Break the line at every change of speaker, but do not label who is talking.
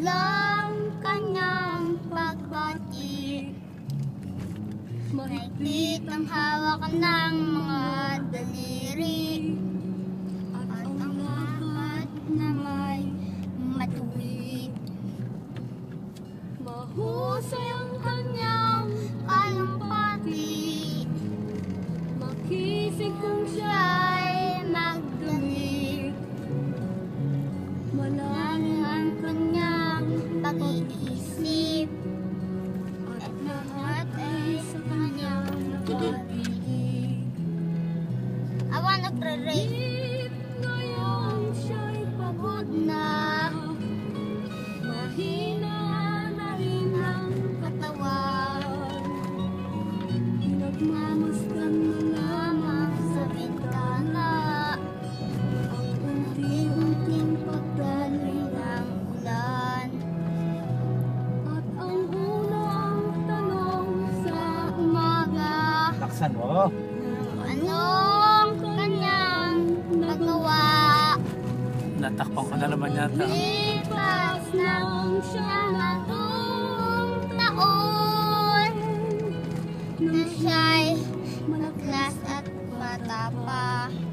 lang kanyang pagbati. Mahigpit ang hawak ng mga daliri, at ang lahat na may matuwid. Mahusay ang kanyang kalumpati, makisig kung siya'y magdamig. Malalim ang kanyang pag-iisip, at lahat ay sa kanyang pag-ibig. Awa nagre-rave, ngayon siya'y pagod na, mahina na rin ang katawan. Pinagmamasdan na lamang sa bintana ang unti-unting pagdaloy ng ulan. At ang unang tanong sa umaga,
Laksan mo.
anong kanyang nagawa?
Natakpan ko na naman yata.
Lipas ng siyang taon na siya'y malaklas at bata pa.